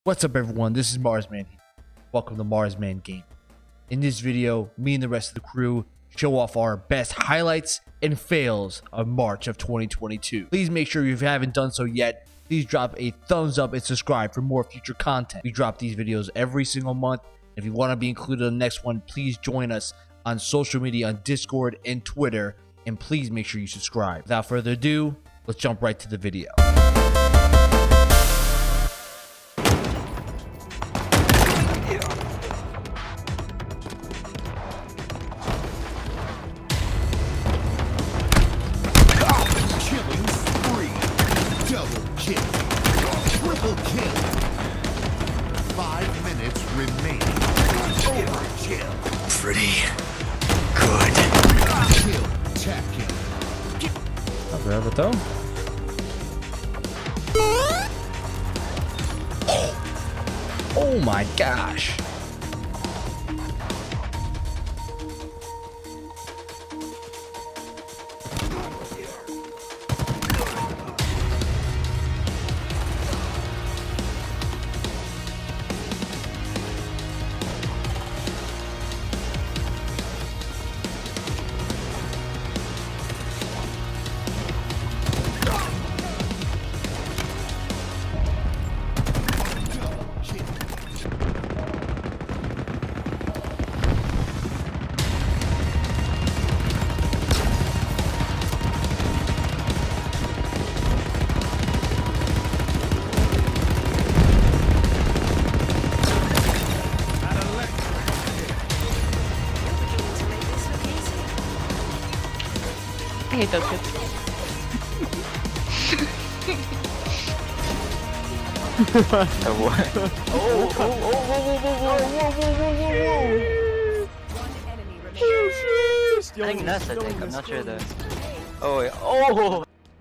What's up everyone, this is Marsman. Welcome to Marsman Game. In this video, me and the rest of the crew show off our best highlights and fails of March of 2022. Please make sure if you haven't done so yet, please drop a thumbs up and subscribe for more future content. We drop these videos every single month. If you want to be included in the next one, please join us on social media on Discord and Twitter, and please make sure you subscribe. Without further ado, let's jump right to the video. Triple kill. 5 minutes remaining. Overkill. Pretty good. Kill. Tactic. I'll grab it though. Oh my gosh. I hate those kids. What? I think that's a dick, I'm not sure though. Oh wait, oh!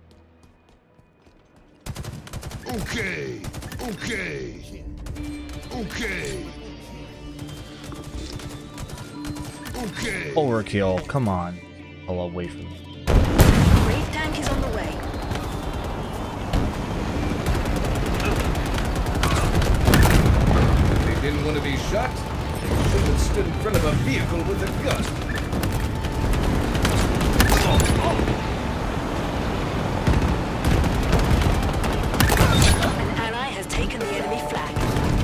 Okay. Okay. Okay. Okay. Overkill, come on. I'll away from me. Great tank is on the way. They didn't want to be shot. They should have stood in front of a vehicle with a gun. An ally has taken the enemy flag.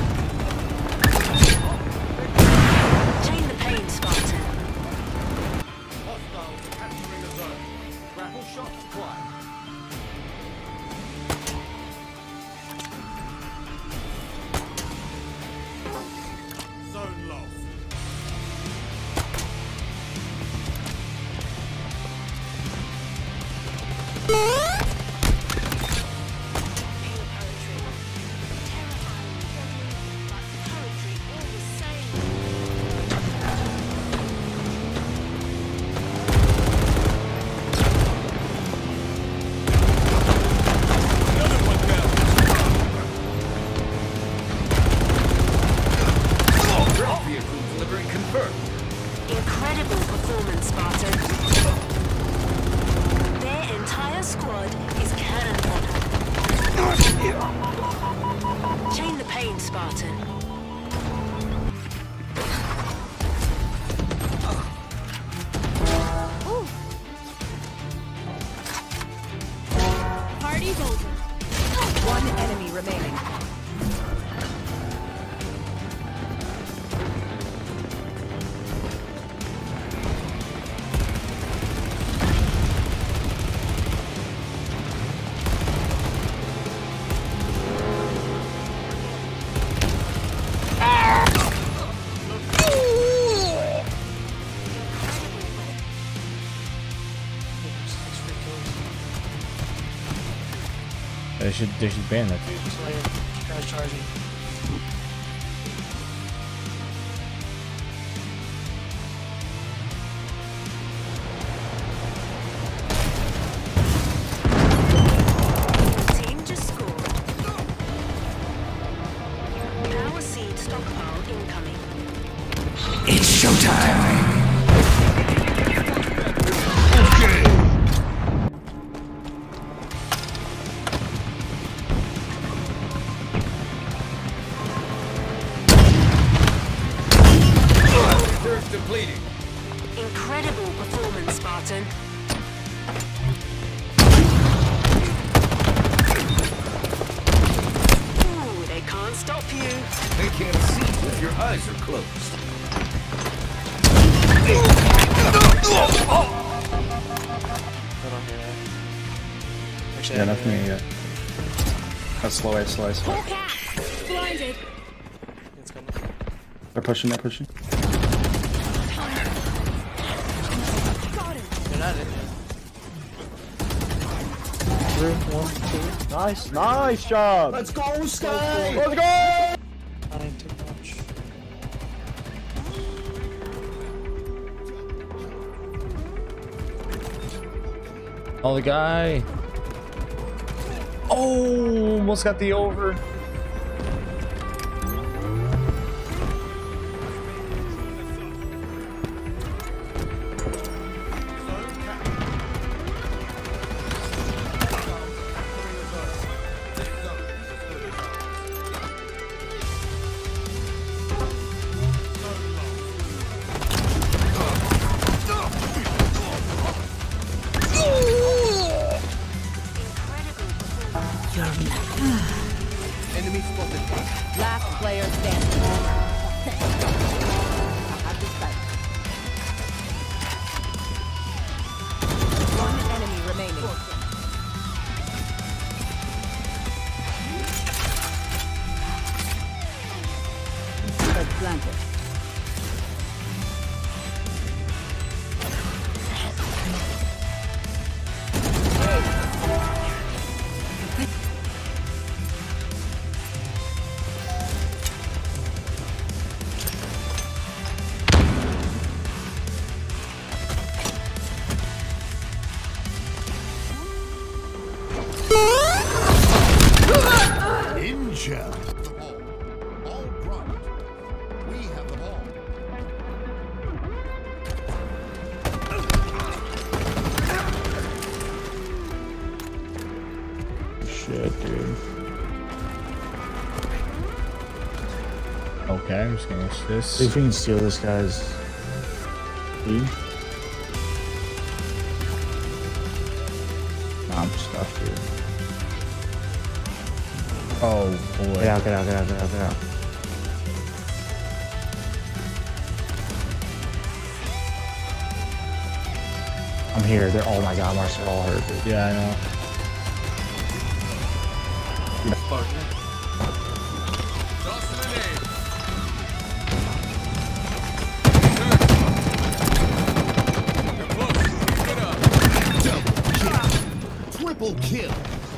Chain the pain, Spartan. Hostiles capturing the zone. Grapple shot acquired. Zone lost. Vehicle delivery confirmed. Incredible performance, Spartan. Their entire squad is cannon fodder. Chain the pain, Spartan. Party's over. One enemy remaining. They should ban that dude. Try charging. The team just scored. Power seed stockpile incoming. It's showtime! Okay. depleting. Incredible performance, Spartan. Ooh, they can't stop you. They can't see if your eyes are closed. Yeah, nothing yet. That's slow ice, slow ice. Hawk out. Blinded. They're pushing, they're pushing. Got him. They're not in there. Nice, nice job. Let's go, Sky! Let's go. Not in too much. Oh, the guy. Oh, almost got the over. Enemy spotted. Last player standing. One enemy remaining. Planted. Ninja. The ball. All product. We have the ball. Shit, dude. Okay, I'm just gonna watch See this. if we can steal this guy's E. Nah, I'm stuffed, dude. Oh boy. Get out, get out, get out, get out, get out. I'm here. They're, oh my god, Mars, they're all hurt, dude. Yeah, I know. Triple kill.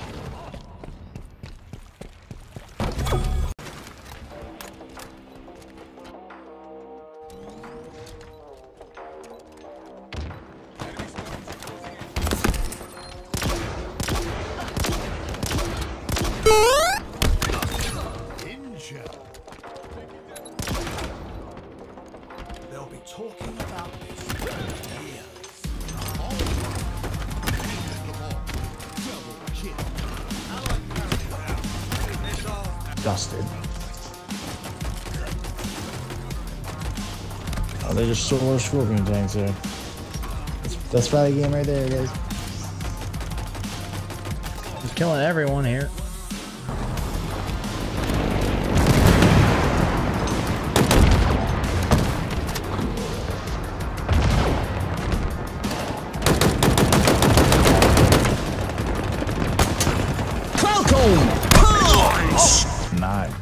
Ninja. They'll be talking about this for years. All the ball. Double kill. Dusted. Oh, they just stole our scorpion tanks here. That's Friday game right there, guys. He's killing everyone here. Nice.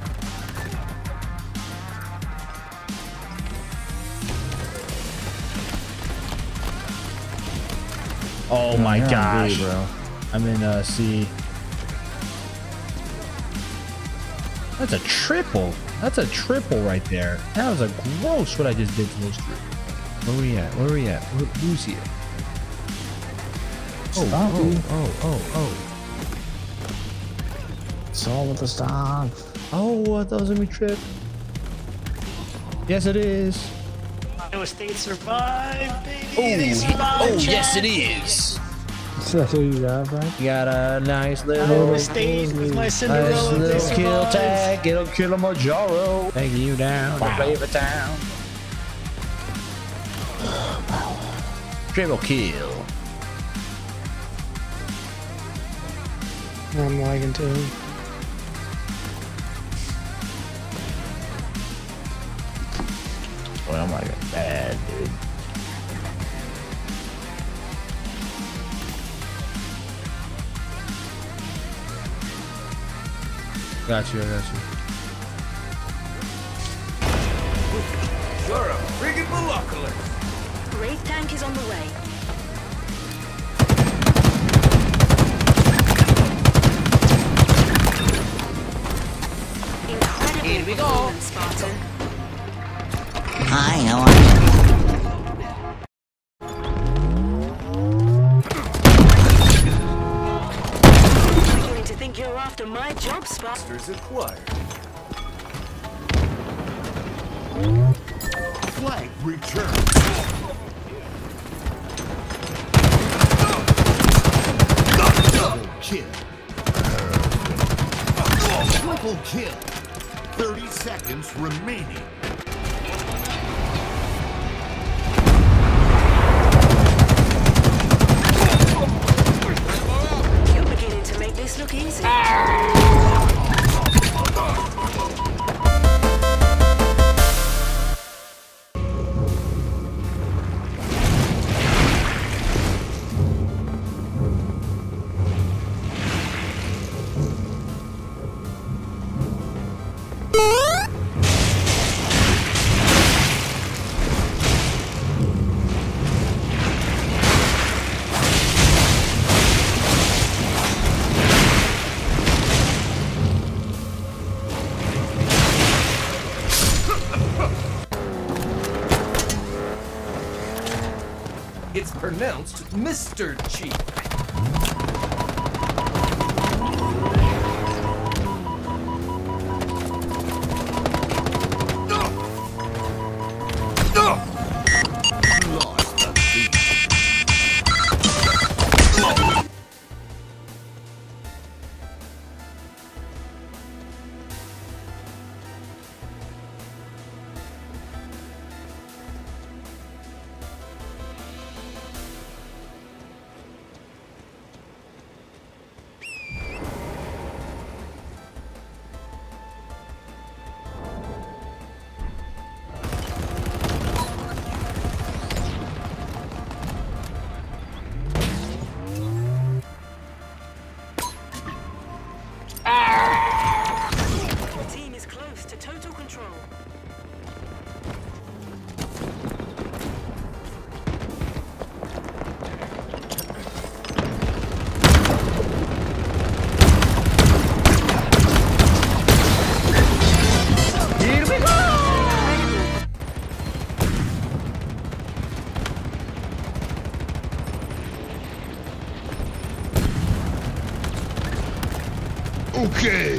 Oh my You're on gosh. B, bro. I'm in C. That's a triple. That's a triple right there. That was a gross what I just did to those three. Where we at? Where we at? Who's here? Stop, dude. Oh. It's all with the stock. Oh, I thought it was gonna be trip. Yes, it is. Iowa State survived, baby. Oh, They survived, yes, Chad. it is. That's what you got, bro. You got a nice little, Iowa State with my Cinderella. nice They little kill survived. tag. It'll kill Kilimanjaro. Taking you down to Flavor Town. Triple kill. I'm lagging too. Boy, I'm like bad, dude. Got you, I got you. You're a friggin' monocular. Wraith tank is on the way. Incredible Here we go. performance, Spartan. Hi, how are you? Beginning to think you're after my job, Spartan. Monsters acquired. Flag return. Double kill. Triple kill. 30 seconds remaining. You're beginning to make this look easy. It's pronounced Mr. Chief. Lost the beat. The team is close to total control. Here we go. Okay.